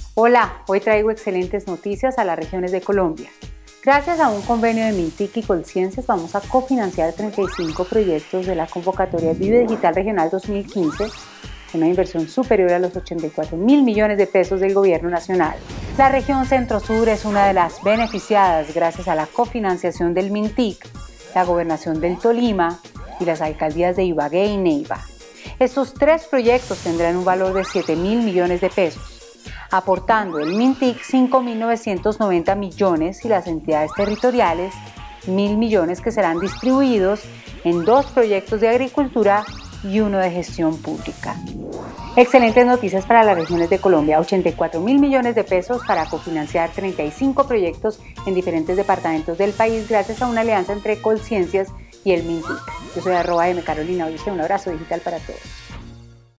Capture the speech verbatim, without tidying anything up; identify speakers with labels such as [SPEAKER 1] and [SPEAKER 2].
[SPEAKER 1] Hola, hoy traigo excelentes noticias a las regiones de Colombia. Gracias a un convenio de Mintic y Colciencias vamos a cofinanciar treinta y cinco proyectos de la convocatoria Vive Digital Regional dos mil quince, con una inversión superior a los ochenta y cuatro mil millones de pesos del Gobierno Nacional. La región Centro-Sur es una de las beneficiadas gracias a la cofinanciación del Mintic, la Gobernación del Tolima y las alcaldías de Ibagué y Neiva. Estos tres proyectos tendrán un valor de siete mil millones de pesos, aportando el Mintic cinco mil novecientos noventa millones y las entidades territoriales mil millones que serán distribuidos en dos proyectos de agricultura y uno de gestión pública. Excelentes noticias para las regiones de Colombia, ochenta y cuatro mil millones de pesos para cofinanciar treinta y cinco proyectos en diferentes departamentos del país gracias a una alianza entre Colciencias y el Mintic. Yo soy arroba M Carolina, hoy un abrazo digital para todos.